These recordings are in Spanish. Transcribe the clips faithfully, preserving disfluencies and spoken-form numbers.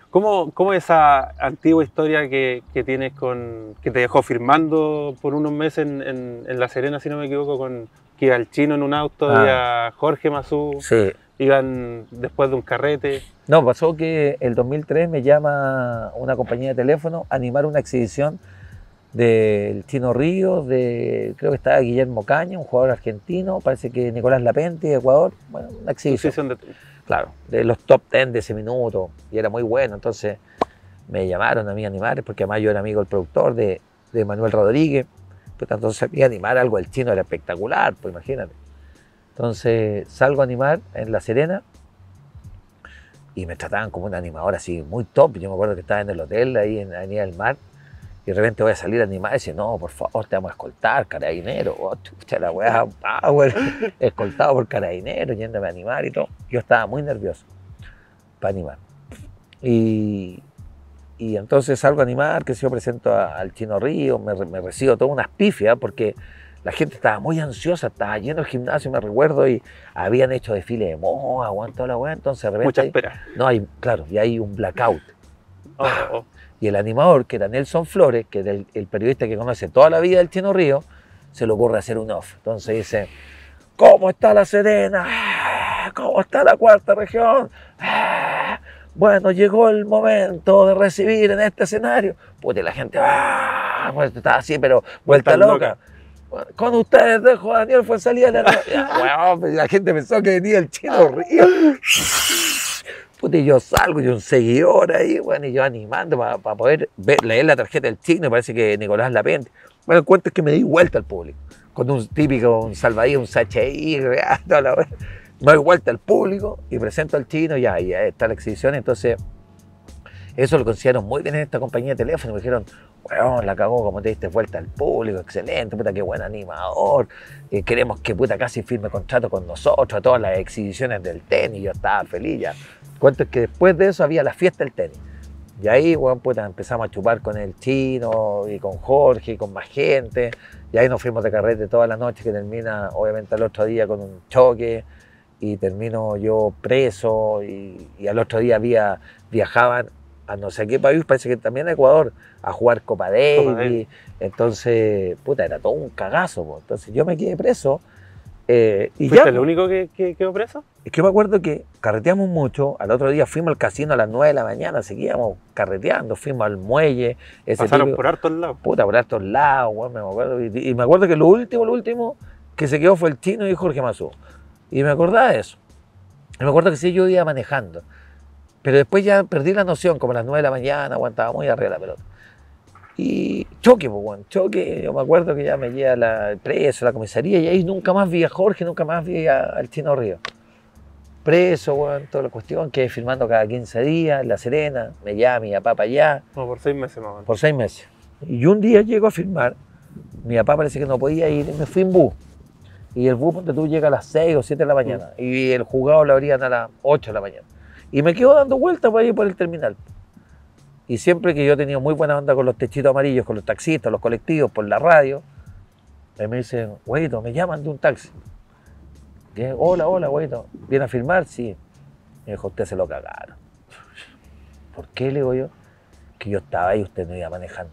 ¿Cómo, cómo esa antigua historia que, que tienes con, que te dejó firmando por unos meses en, en, en La Serena, si no me equivoco, con que iba el Chino en un auto ah. y a Jorge Mazú, sí. iban después de un carrete? No, pasó que el dos mil tres me llama una compañía de teléfono a animar una exhibición del Chino Ríos, de, creo que estaba Guillermo Caña, un jugador argentino, parece que Nicolás Lapenti de Ecuador, bueno, una exhibición. De... Claro, de los top ten de ese minuto, y era muy bueno, entonces me llamaron a mí a animar, porque además yo era amigo del productor de, de Manuel Rodríguez, pues entonces a mí animar algo del Chino era espectacular, pues imagínate. Entonces salgo a animar en La Serena, y me trataban como un animador así, muy top. Yo me acuerdo que estaba en el hotel, ahí en Avenida del Mar, y de repente voy a salir a animar y dice, no, por favor, te vamos a escoltar, carabinero. Oh, chucha, la weá, power, escoltado por carabinero, yéndome a animar y todo. Yo estaba muy nervioso para animar. Y, y entonces salgo a animar, que si yo presento a, al Chino Río, me, me recibo todas unas pifias, porque la gente estaba muy ansiosa, estaba lleno el gimnasio, me recuerdo, y habían hecho desfile de moda, aguantó la weá, entonces de repente... Mucha espera. No, hay, claro, y hay un blackout. Oh, oh. Y el animador, que era Nelson Flores, que era el, el periodista que conoce toda la vida del Chino Río, se le ocurre hacer un off. Entonces dice, ¿cómo está La Serena? ¿Cómo está la cuarta región? Bueno, llegó el momento de recibir en este escenario. Puta, y la gente, ¡ah! Pues estaba así, pero vuelta loca. loca. Con ustedes dejo a Daniel Fuenzalía. La, bueno, la gente pensó que venía el Chino Río. Puta, y yo salgo, y un seguidor ahí, bueno, y yo animando para pa poder ver, leer la tarjeta del Chino, y parece que Nicolás Lapenti. Bueno, el cuento es que me di vuelta al público, con un típico, un salvavidas, un C H I, toda la vez. Me doy vuelta al público y presento al Chino, y ahí está la exhibición. Entonces, eso lo consideraron muy bien en esta compañía de teléfono. Me dijeron, weón, la cagó, como te diste vuelta al público, excelente, puta, qué buen animador. Eh, queremos que puta casi firme contrato con nosotros, a todas las exhibiciones del tenis. Yo estaba feliz ya. Cuento es que después de eso había la fiesta del tenis. Y ahí, bueno, puta, empezamos a chupar con el Chino y con Jorge y con más gente. Y ahí nos fuimos de carrete toda la noche, que termina, obviamente, al otro día con un choque. Y termino yo preso. Y, y al otro día había, viajaban a no sé qué país, parece que también a Ecuador, a jugar Copa Davis. Entonces, puta, era todo un cagazo. Po. Entonces yo me quedé preso. Eh, y ¿Fuiste ya, el único que, que quedó preso? Es que me acuerdo que carreteamos mucho. Al otro día fuimos al casino a las nueve de la mañana, seguíamos carreteando, fuimos al muelle. Ese Pasaron típico, por hartos lados. Puta, por hartos lados, bueno, me acuerdo. Y, y me acuerdo que lo último, lo último que se quedó fue el Chino y Jorge Mazú. Y me acordaba de eso. Y me acuerdo que sí, yo iba manejando. Pero después ya perdí la noción, como a las nueve de la mañana, aguantaba muy arriba la pelota. Y choque, pues, bueno, choque. Yo me acuerdo que ya me lleva la preso, la comisaría, y ahí nunca más vi a Jorge, nunca más vi a, al Chino Río. Preso, bueno, toda la cuestión, quedé firmando cada quince días en La Serena, me llama mi papá para allá. No, por seis meses más o menos. Por seis meses. Y un día llego a firmar, mi papá parece que no podía ir, y me fui en bus. Y el bus, ponte tú, llega a las seis o siete de la mañana, mm. y el juzgado lo abrían a las ocho de la mañana. Y me quedo dando vueltas por ahí por el terminal. Y siempre que yo tenía muy buena onda con los techitos amarillos, con los taxistas, los colectivos, por la radio, me dicen, güeyito, me llaman de un taxi. ¿Qué? Hola, hola, güeyito. ¿Viene a filmar? Sí. Me dijo, usted se lo cagaron. ¿Por qué? Le digo yo. Que yo estaba ahí y usted no iba manejando.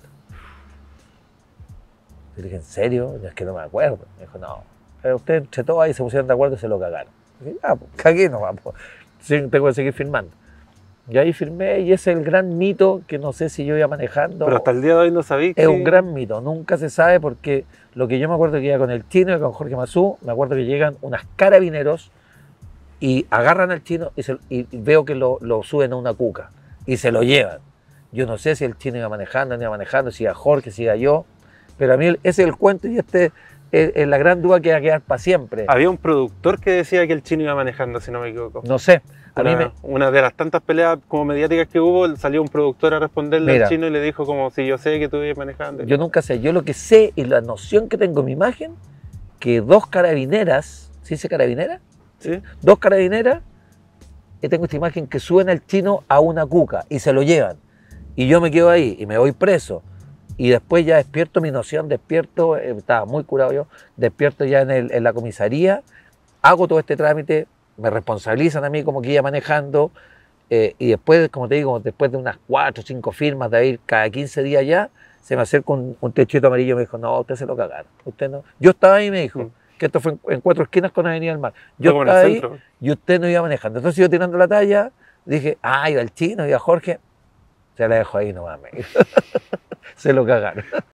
Le dije, ¿en serio? Es que no me acuerdo. Me dijo, no. Pero usted entre todos ahí se pusieron de acuerdo y se lo cagaron. Le dije, ah, pues cagué nomás. Pues. Tengo que seguir filmando. Y ahí firmé, y ese es el gran mito que no sé si yo iba manejando. Pero hasta el día de hoy no sabía que... Es un gran mito, nunca se sabe, porque lo que yo me acuerdo que iba con el Chino y con Jorge Mazú, me acuerdo que llegan unas carabineros y agarran al Chino y, se, y veo que lo, lo suben a una cuca y se lo llevan. Yo no sé si el Chino iba manejando, no iba manejando, si iba Jorge, si iba yo, pero a mí ese es el cuento, y este es, es la gran duda que va a quedar para siempre. Había un productor que decía que el Chino iba manejando, si no me equivoco. No sé. A una, mí me... una de las tantas peleas como mediáticas que hubo, salió un productor a responderle Mira, al Chino y le dijo como, si yo sé que tú ibas manejando. Yo nunca sé, yo lo que sé y la noción que tengo en mi imagen, que dos carabineras, ¿sí dice carabinera? Sí. Dos carabineras, y tengo esta imagen que suben al Chino a una cuca y se lo llevan. Y yo me quedo ahí y me voy preso. Y después ya despierto mi noción, despierto, eh, estaba muy curado yo, despierto ya en, el, en la comisaría, hago todo este trámite, me responsabilizan a mí como que iba manejando, Eh, y después, como te digo, después de unas cuatro o cinco firmas de ir cada quince días ya, se me acerca un, un techito amarillo y me dijo, no, usted se lo cagaron. Usted no. Yo estaba ahí y me dijo, Mm. que esto fue en, en cuatro esquinas con Avenida del Mar. Yo Como en el estaba ahí centro. y usted no iba manejando. Entonces yo tirando la talla, dije, ah, iba el chino, iba Jorge. Se la dejo ahí nomás, me dijo. Se lo cagaron.